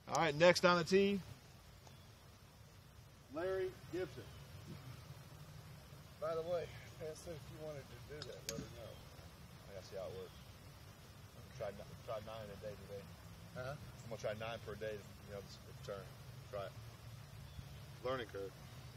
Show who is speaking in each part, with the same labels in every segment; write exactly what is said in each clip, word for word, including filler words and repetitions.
Speaker 1: All right, next on the tee, Larry Gibson.
Speaker 2: By the way, Pat said if you wanted to do that, let her know.
Speaker 1: I gotta see how it works. Try try nine a day today.
Speaker 2: Huh?
Speaker 1: I'm gonna try nine per day. You know, this turn. Try it. Learning curve.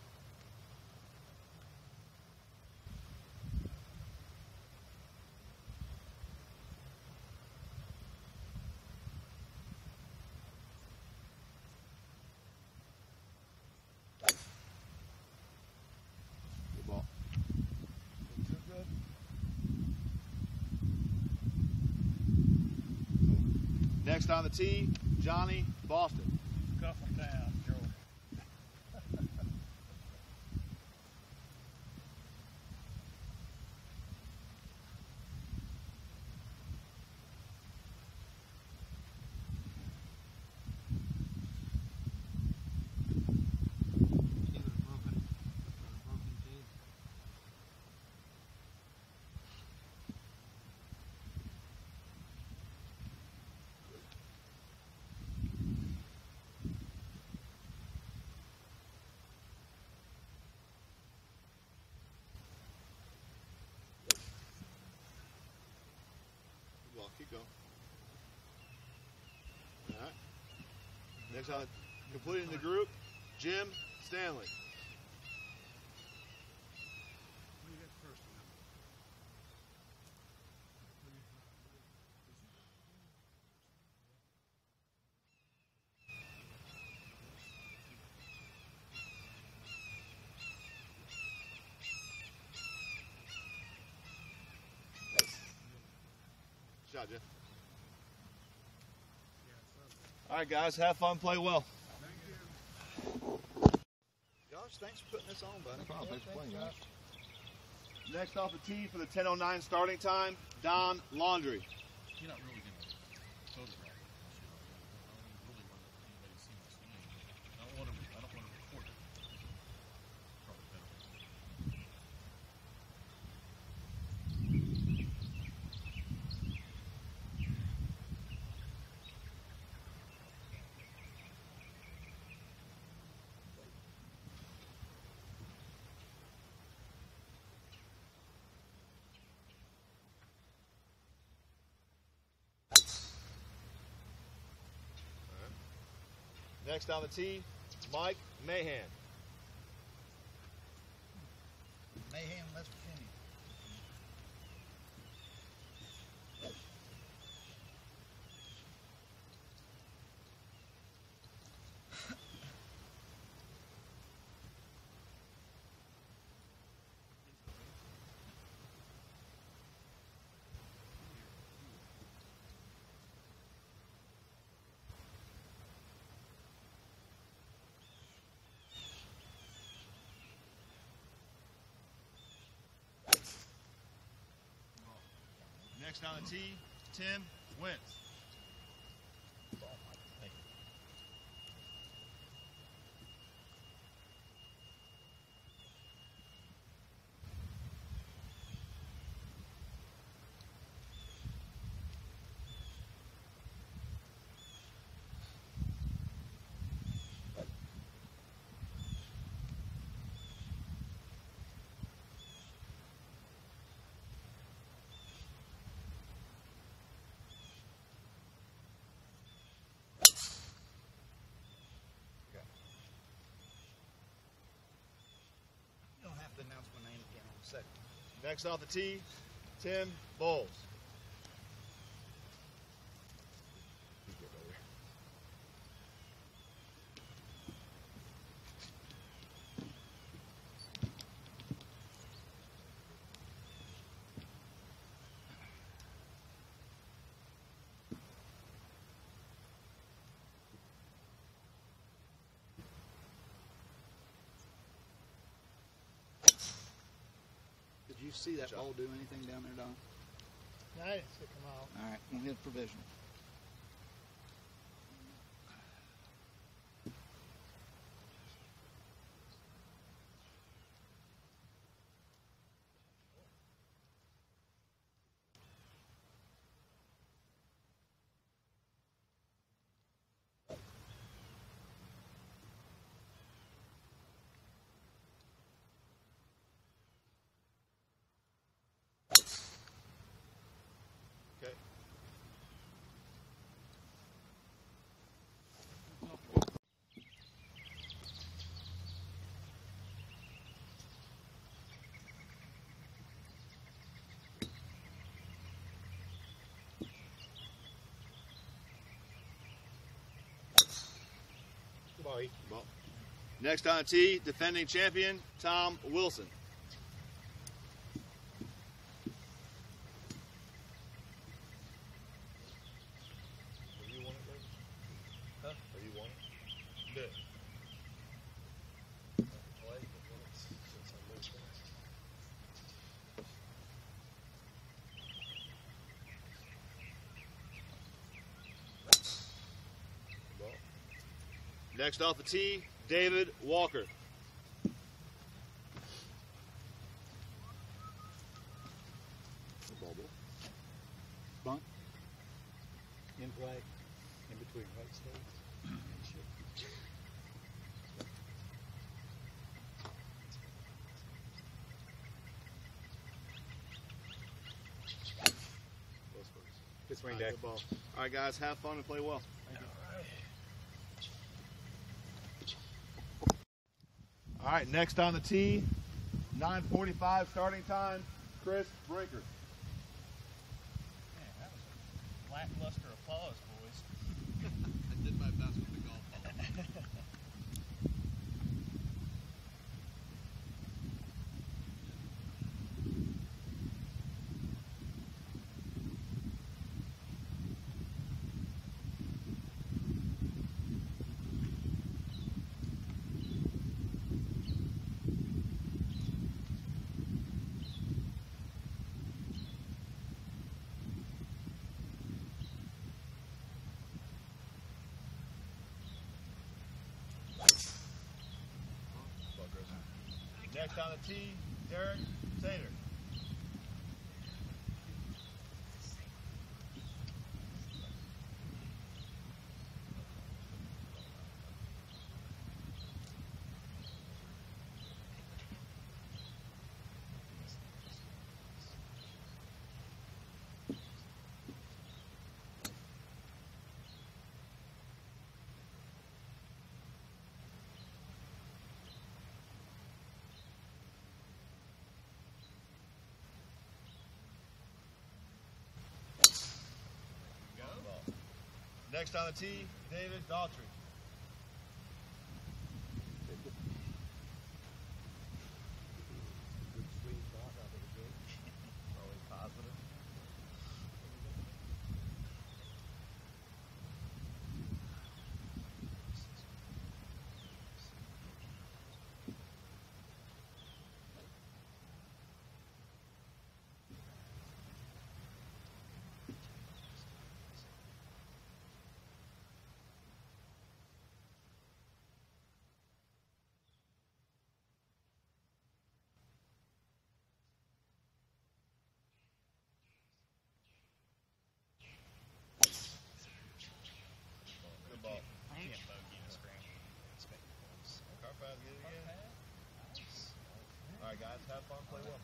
Speaker 1: Good ball.
Speaker 2: Too good?
Speaker 1: Next on the tee, Johnny Boston.
Speaker 2: Couple times, Joe.
Speaker 1: Well, keep going. All right. Next on, completing the group, Jim Stanley.
Speaker 2: What do you got first?
Speaker 1: Shot, Jeff. All right, guys, have fun, play well.
Speaker 2: Thank you.
Speaker 1: Josh, thanks for putting this on, buddy.
Speaker 2: No problem. Thanks for playing, guys.
Speaker 1: Next off the tee for the ten oh nine starting time, Don Laundrie.
Speaker 3: You're not really going to photograph it. I don't really want anybody to see my swing. I don't want to. I don't want to record it. Probably better.
Speaker 1: Next on the tee, Mike Mahan.
Speaker 2: Mayhem, West Virginia.
Speaker 1: Next on the tee, Tim Wentz.
Speaker 2: You don't have to announce my name again on the second.
Speaker 1: Next off the tee, Tim Bowles.
Speaker 2: Did you see that ball do anything down there, Don?
Speaker 4: No, I didn't stick them out.
Speaker 2: All right, we'll hit provisional. Bye.
Speaker 1: Ball. Next on tee, defending champion, Tom Wilson.
Speaker 3: Where you want it, baby? Huh? Where you want it? Do it. Play, but when it's, since I moved there. Ball.
Speaker 1: Next off the tee, David Walker.
Speaker 2: Ball, ball. Bunt. In play. In between right states. And shit. Good swing,
Speaker 1: All right,
Speaker 2: Dave.
Speaker 1: good ball. All right, guys, have fun and play well. All right, next on the tee, nine forty-five starting time, Chris Brinker.
Speaker 5: Man, that was a lackluster applause, boys.
Speaker 3: I did my best with the golf ball.
Speaker 1: Next on the tee, Derek Sater. Next on the tee, David Daughtry.
Speaker 2: Good swing shot out of the gate.
Speaker 5: Always positive.
Speaker 1: Good ball.
Speaker 5: I can't bogey in a scramble.
Speaker 1: Car pass, get it again. All right, guys, have fun, play well.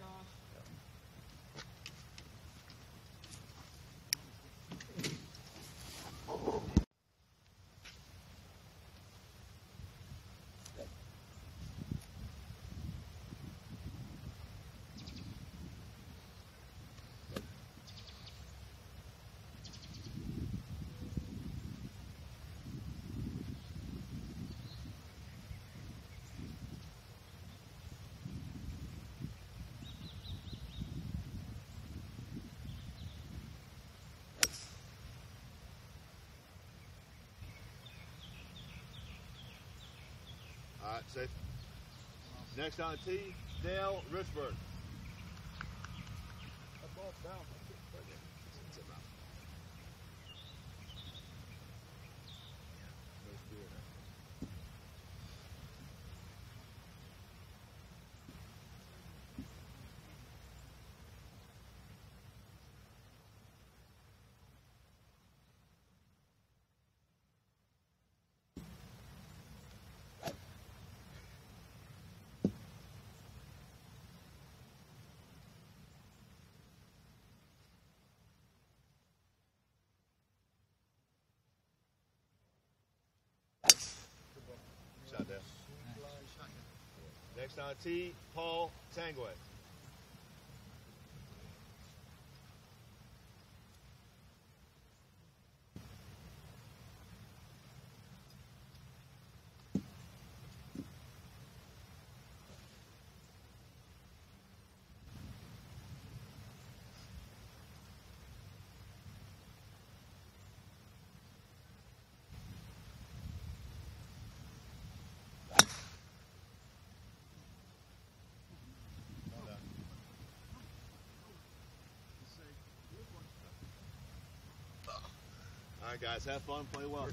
Speaker 1: All right, safe. Next on the tee, Dale Richburg.
Speaker 2: That ball's down. It's about.
Speaker 1: Shot down. Next on the tee, Paul Tanguay. All right, guys, have fun, play well.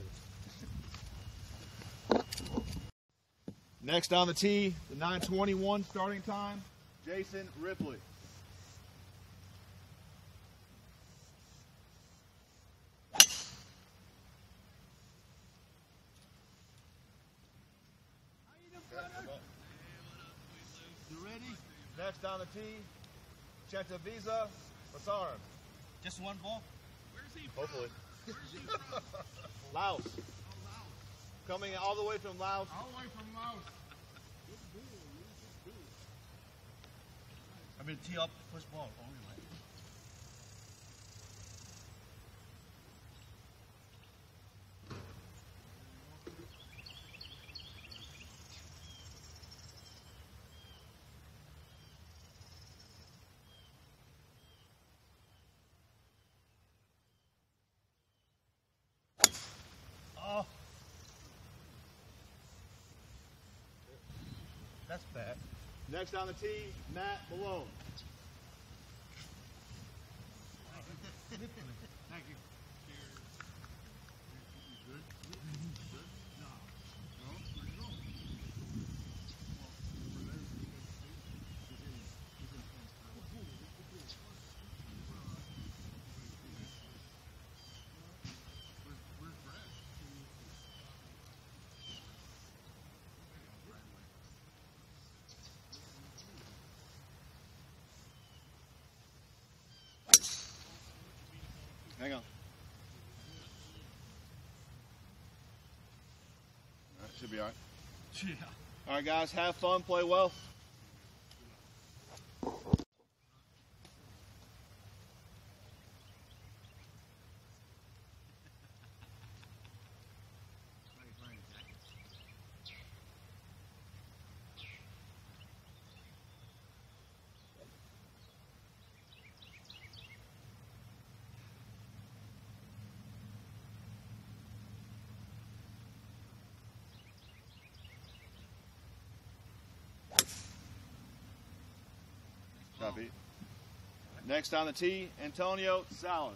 Speaker 1: Next on the tee, the nine twenty-one starting time, Jason Ripley.
Speaker 5: You ready?
Speaker 1: Next on the tee, Chetaviza Basaran.
Speaker 5: Just one ball?
Speaker 1: Hopefully. Laos. Coming all the way from Laos.
Speaker 4: All the way from Laos.
Speaker 5: I'm going to tee up first ball only way. Oh. That's bad.
Speaker 1: Next on the tee, Matt Malone.
Speaker 5: Thank you.
Speaker 1: Hang on. All right, should be all right.
Speaker 5: Yeah.
Speaker 1: All right, guys, have fun, play well. Copy. Next on the tee, Antonio Salas.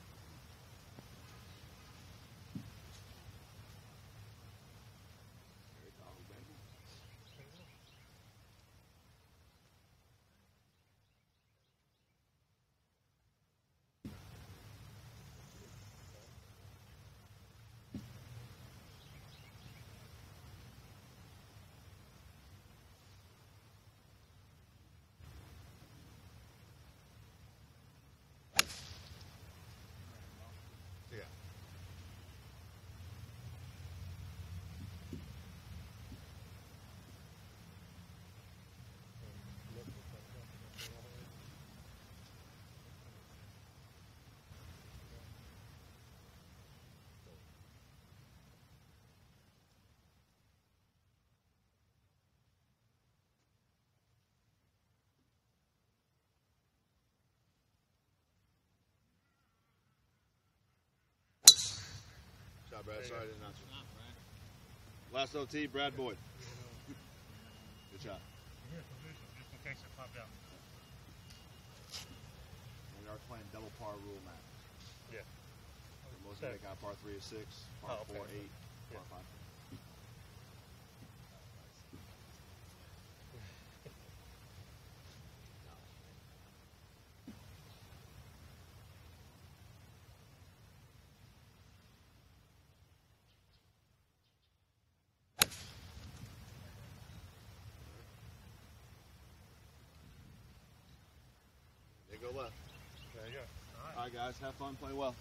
Speaker 1: Good job, Brad. Sorry I didn't answer. Last O T, Brad Boyd. Good job.
Speaker 5: Just in case it popped out.
Speaker 1: We are playing double par rule match.
Speaker 5: Yeah.
Speaker 1: So most of it got par three is six, par
Speaker 5: Oh, okay.
Speaker 1: four, eight,
Speaker 5: Yeah.
Speaker 1: par five. They go left.
Speaker 5: There you go.
Speaker 1: All right, guys, have fun, play well.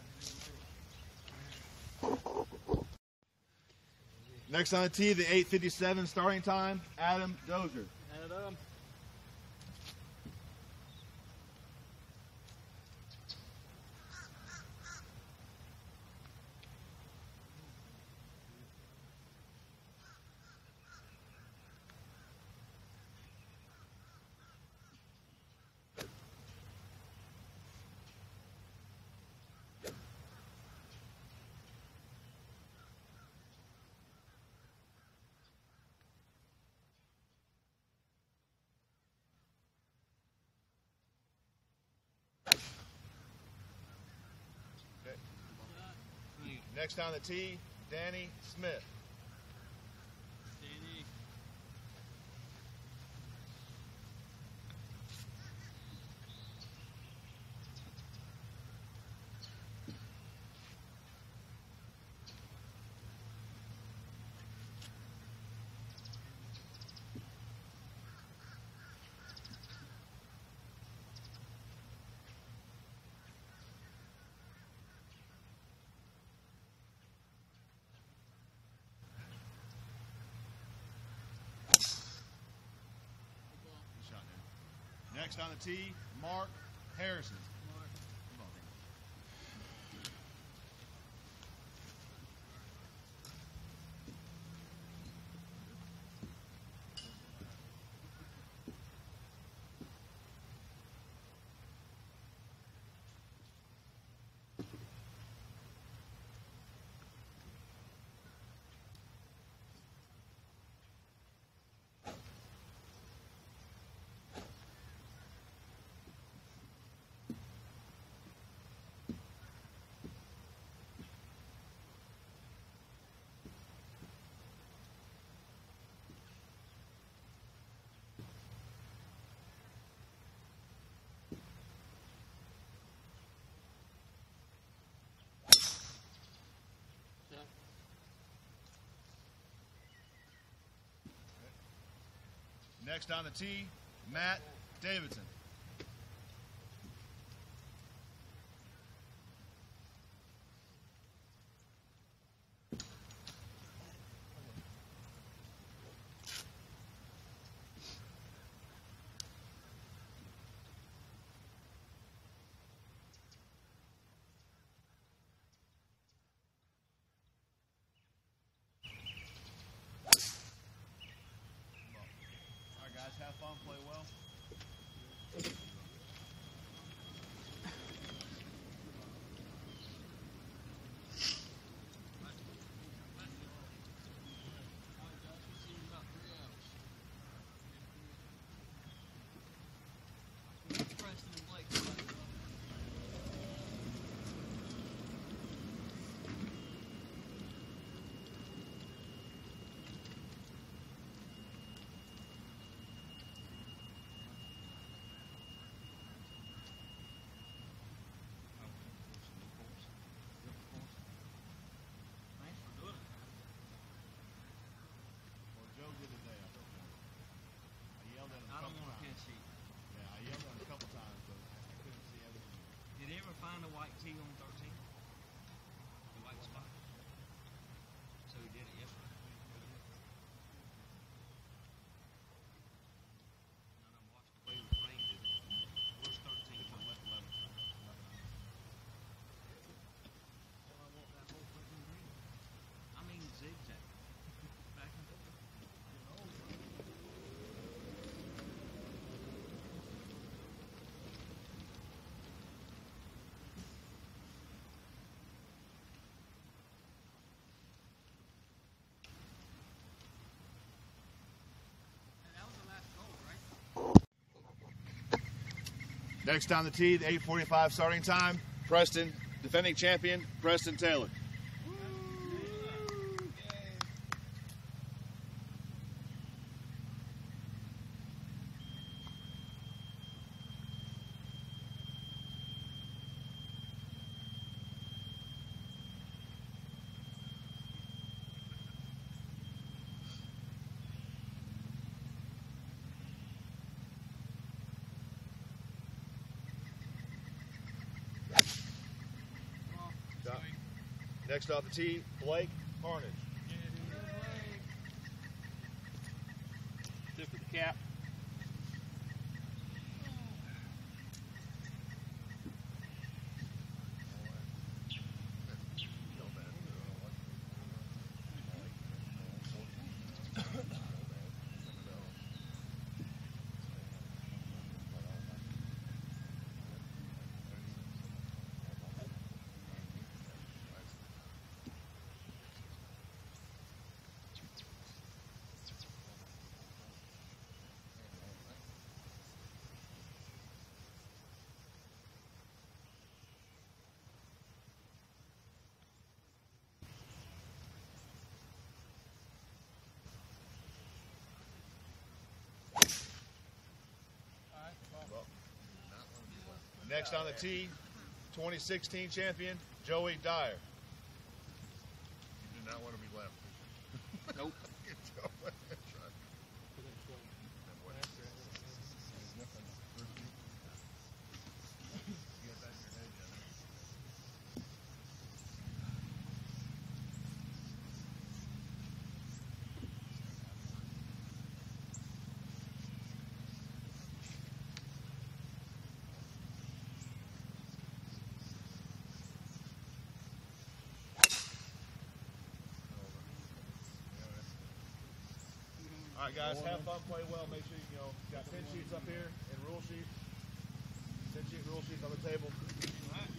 Speaker 1: Next on the tee, the eight fifty-seven starting time, Adam Dozier.
Speaker 5: Adam.
Speaker 1: Next on the tee, Danny Smith.
Speaker 5: Danny.
Speaker 1: Next on the tee, Mark Harrison. Next on the tee, Matt Davidson. Have fun, play well.
Speaker 5: Find a white tee on thirteen. The white spot. So he did it yesterday. None of them watched the way it was rained, did it? Where's thirteen? From eleven. Well, I want that whole freaking green. I mean zigzag. Back and forth.
Speaker 1: Next on the tee, the eight forty-five starting time, Preston, defending champion, Preston Taylor. Next off the tee, Blake Carnage.
Speaker 5: Tip of the cap.
Speaker 1: Next on the tee, twenty sixteen champion, Joey Dyer.
Speaker 3: You do not want to be left.
Speaker 5: Nope.
Speaker 3: You don't want to try. You got that in your head, Jenna.
Speaker 1: All right, guys, have fun, play well. Make sure you, you know, got pin sheets up here and rule sheets. Pin sheet, rule sheets on the table.
Speaker 5: All right.